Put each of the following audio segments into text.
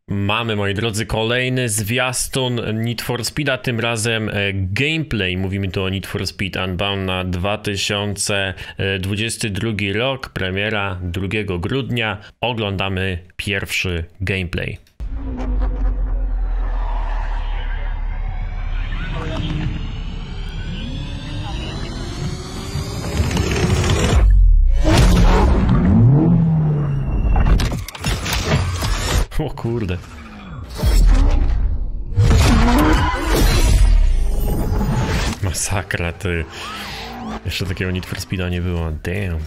Mamy, moi drodzy, kolejny zwiastun Need for Speeda, tym razem gameplay. Mówimy tu o Need for Speed Unbound na 2022 rok, premiera 2 grudnia. Oglądamy pierwszy gameplay. O kurde. Masakra, ty. Jeszcze takiego Need for Speeda nie było. Damn.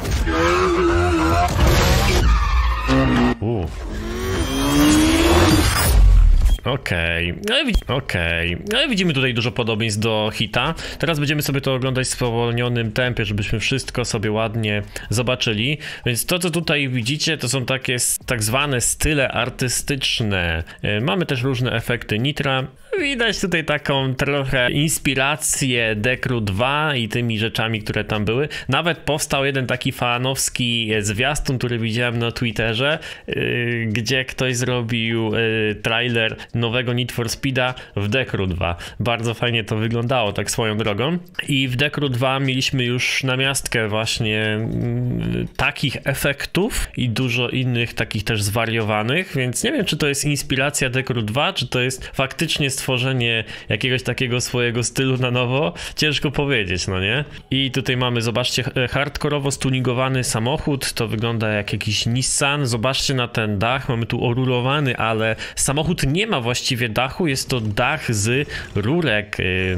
Okej. No i widzimy tutaj dużo podobieństw do Hita. Teraz będziemy sobie to oglądać w spowolnionym tempie, żebyśmy wszystko sobie ładnie zobaczyli. Więc to, co tutaj widzicie, to są takie tak zwane style artystyczne. Mamy też różne efekty nitra. Widać tutaj taką trochę inspirację Dekru 2 i tymi rzeczami, które tam były. Nawet powstał jeden taki fanowski zwiastun, który widziałem na Twitterze, gdzie ktoś zrobił trailer nowego Need for Speeda w Dekru 2. Bardzo fajnie to wyglądało, tak swoją drogą. I w Dekru 2 mieliśmy już namiastkę właśnie takich efektów i dużo innych takich też zwariowanych, więc nie wiem, czy to jest inspiracja Dekru 2, czy to jest faktycznie stworzenie jakiegoś takiego swojego stylu na nowo. Ciężko powiedzieć, no nie? I tutaj mamy, zobaczcie, hardkorowo stuningowany samochód, to wygląda jak jakiś Nissan. Zobaczcie na ten dach, mamy tu orurowany, ale samochód nie ma właściwie dachu, jest to dach z rurek,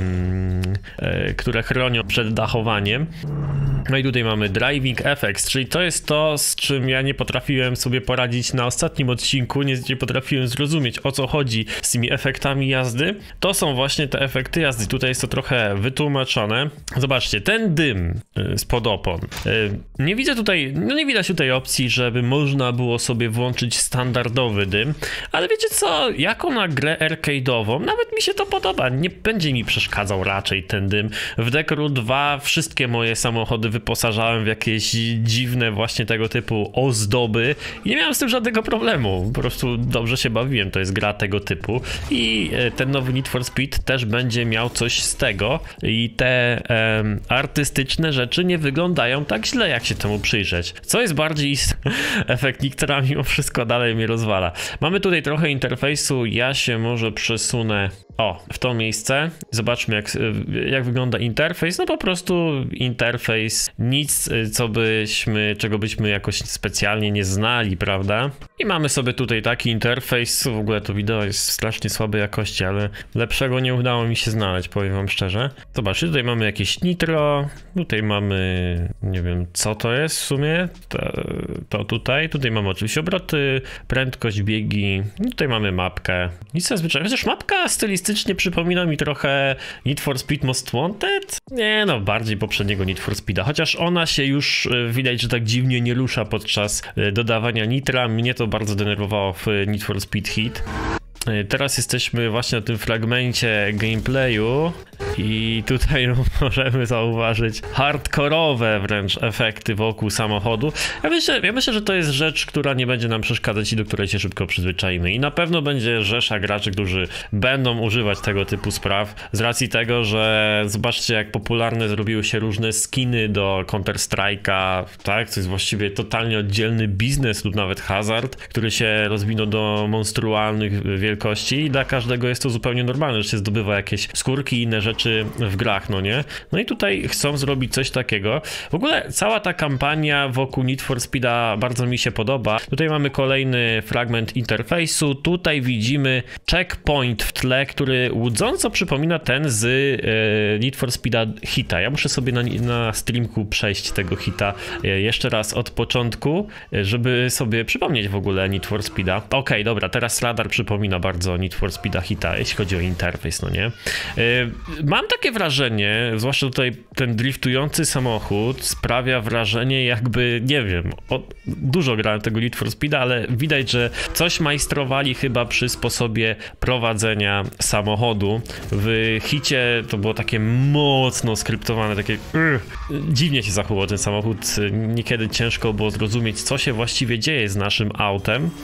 które chronią przed dachowaniem. No i tutaj mamy Driving Effects, czyli to jest to, z czym ja nie potrafiłem sobie poradzić na ostatnim odcinku, nie potrafiłem zrozumieć, o co chodzi z tymi efektami jazdy. To są właśnie te efekty jazdy, tutaj jest to trochę wytłumaczone. Zobaczcie, ten dym spod opon. Nie widzę tutaj, no nie widać tutaj opcji, żeby można było sobie włączyć standardowy dym, ale wiecie co, jako na grę arcade'ową, nawet mi się to podoba, nie będzie mi przeszkadzał raczej ten dym. W Dekru 2 wszystkie moje samochody wyposażałem w jakieś dziwne właśnie tego typu ozdoby i nie miałem z tym żadnego problemu, po prostu dobrze się bawiłem, to jest gra tego typu i ten nowy Need for Speed też będzie miał coś z tego i te artystyczne rzeczy nie wyglądają tak źle, jak się temu przyjrzeć. Co jest bardziej efekt Niktera mimo wszystko dalej mnie rozwala. Mamy tutaj trochę interfejsu, ja się może przesunę w to miejsce. Zobaczmy jak wygląda interfejs. No po prostu interfejs, nic czego byśmy jakoś specjalnie nie znali, prawda? I mamy sobie tutaj taki interfejs. W ogóle to wideo jest w strasznie słabej jakości, ale lepszego nie udało mi się znaleźć, powiem wam szczerze. Zobaczcie, tutaj mamy jakieś nitro, tutaj mamy, nie wiem co to jest w sumie, to tutaj mamy oczywiście obroty, prędkość, biegi, tutaj mamy mapkę. Nic zazwyczaj, chociaż mapka stylistycznie przypomina mi trochę Need for Speed Most Wanted? Nie no, bardziej poprzedniego Need for Speeda, chociaż ona się już widać, że tak dziwnie nie rusza podczas dodawania nitra. Mnie to bardzo denerwowało w Need for Speed Heat. Teraz jesteśmy właśnie na tym fragmencie gameplayu i tutaj możemy zauważyć hardkorowe wręcz efekty wokół samochodu. Ja myślę, że to jest rzecz, która nie będzie nam przeszkadzać i do której się szybko przyzwyczaimy. I na pewno będzie rzesza graczy, którzy będą używać tego typu spraw z racji tego, że zobaczcie, jak popularne zrobiły się różne skiny do Counter-Strike'a, tak? To jest właściwie totalnie oddzielny biznes lub nawet hazard, który się rozwinął do monstrualnych wielkości i dla każdego jest to zupełnie normalne, że się zdobywa jakieś skórki i inne rzeczy w grach, no nie? No i tutaj chcą zrobić coś takiego. W ogóle cała ta kampania wokół Need for Speeda bardzo mi się podoba. Tutaj mamy kolejny fragment interfejsu. Tutaj widzimy checkpoint w tle, który łudząco przypomina ten z Need for Speeda Hita. Ja muszę sobie na streamku przejść tego Hita jeszcze raz od początku, żeby sobie przypomnieć w ogóle Need for Speeda. Okej, dobra, teraz radar przypomina bardzo Need for Speeda Hita, jeśli chodzi o interfejs, no nie? Mam takie wrażenie, zwłaszcza tutaj ten driftujący samochód sprawia wrażenie jakby, nie wiem, dużo grałem tego Need for Speeda, ale widać, że coś majstrowali chyba przy sposobie prowadzenia samochodu. W Hicie to było takie mocno skryptowane, takie dziwnie się zachował ten samochód, niekiedy ciężko było zrozumieć, co się właściwie dzieje z naszym autem.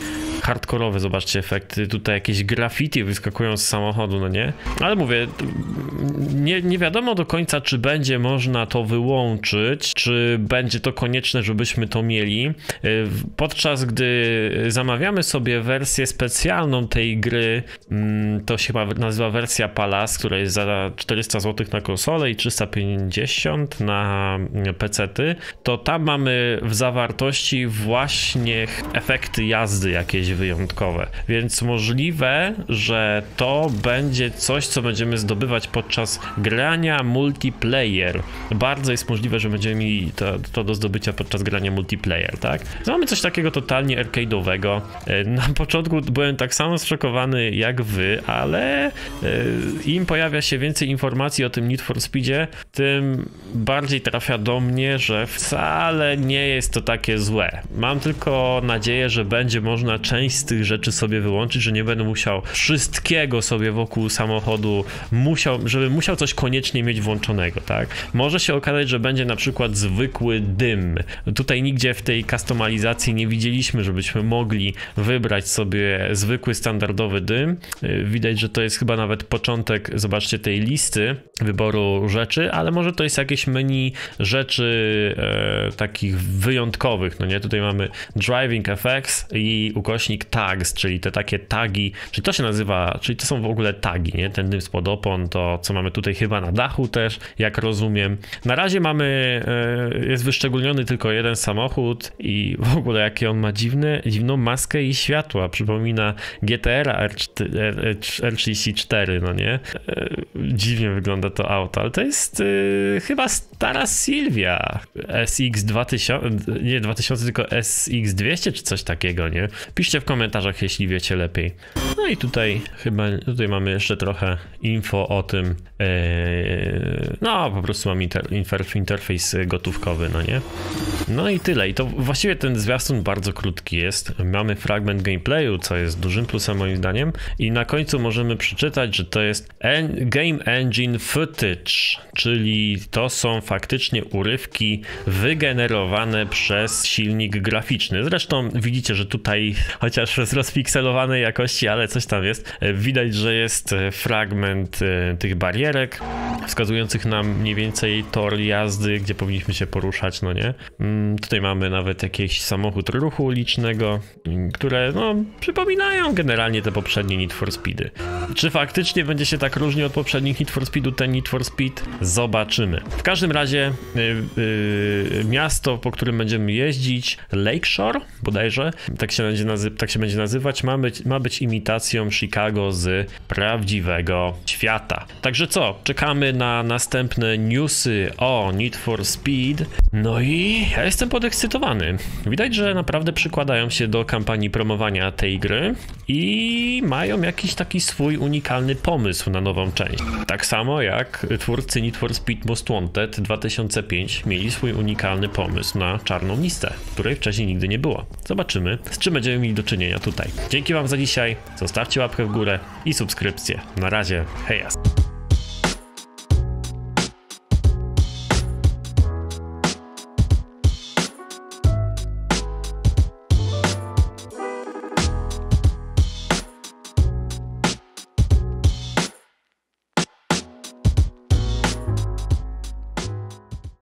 hardkorowe, zobaczcie efekty, tutaj jakieś graffiti wyskakują z samochodu, no nie? Ale mówię, nie wiadomo do końca, czy będzie można to wyłączyć, czy będzie to konieczne, żebyśmy to mieli. Podczas gdy zamawiamy sobie wersję specjalną tej gry, to się chyba nazywa wersja Palace, która jest za 400 zł na konsolę i 350 na PC-ty, to tam mamy w zawartości właśnie efekty jazdy jakieś wyjątkowe, więc możliwe, że to będzie coś, co będziemy zdobywać podczas grania multiplayer. Bardzo jest możliwe, że będziemy mieli to do zdobycia podczas grania multiplayer, tak? Mamy coś takiego totalnie arcade'owego. Na początku byłem tak samo zszokowany jak wy, ale im pojawia się więcej informacji o tym Need for Speedzie, tym bardziej trafia do mnie, że wcale nie jest to takie złe. Mam tylko nadzieję, że będzie można część z tych rzeczy sobie wyłączyć, że nie będę musiał wszystkiego sobie wokół samochodu żeby musiał coś koniecznie mieć włączonego, tak? Może się okazać, że będzie na przykład zwykły dym. Tutaj nigdzie w tej kustomizacji nie widzieliśmy, żebyśmy mogli wybrać sobie zwykły, standardowy dym. Widać, że to jest chyba nawet początek, zobaczcie, tej listy wyboru rzeczy, ale może to jest jakieś menu rzeczy takich wyjątkowych, no nie? Tutaj mamy Driving Effects i ukośnik Tags, czyli te takie tagi, czyli to się nazywa, czyli to są w ogóle tagi, nie? Ten dym spod opon, to co mamy tutaj chyba na dachu też, jak rozumiem. Na razie jest wyszczególniony tylko jeden samochód i w ogóle jakie on ma dziwną maskę i światła. Przypomina GTR R34, no nie? Dziwnie wygląda to auto, ale to jest chyba stara Silvia SX 2000, nie 2000, tylko SX200 czy coś takiego, nie? Piszcie w komentarzach, jeśli wiecie lepiej. No i tutaj mamy jeszcze trochę info o tym, no po prostu mam interfejs gotówkowy, no nie? No i tyle. I to właściwie ten zwiastun bardzo krótki jest. Mamy fragment gameplayu, co jest dużym plusem moim zdaniem. I na końcu możemy przeczytać, że to jest Game Engine Footage, czyli to są faktycznie urywki wygenerowane przez silnik graficzny. Zresztą widzicie, że tutaj, chociaż z rozpikselowanej jakości, ale coś tam jest, widać, że jest fragment tych barierek wskazujących nam mniej więcej tor jazdy, gdzie powinniśmy się poruszać, no nie? Tutaj mamy nawet jakiś samochód ruchu ulicznego, które no przypominają generalnie te poprzednie Need for Speedy. Czy faktycznie będzie się tak różnił od poprzednich Need for Speedu ten Need for Speed? Zobaczymy. W każdym razie miasto, po którym będziemy jeździć, Lakeshore bodajże, tak się będzie nazywać, ma być imitacją Chicago z prawdziwego świata. Także co? Czekamy na następne newsy o Need for Speed. No i ja jestem podekscytowany. Widać, że naprawdę przykładają się do kampanii promowania tej gry i mają jakiś taki swój unikalny pomysł na nową część. Tak samo jak twórcy Need for Speed Most Wanted 2005 mieli swój unikalny pomysł na czarną listę, której wcześniej nigdy nie było. Zobaczymy, z czym będziemy mieli do czynienia tutaj. Dzięki wam za dzisiaj, zostawcie łapkę w górę i subskrypcję. Na razie, hejas!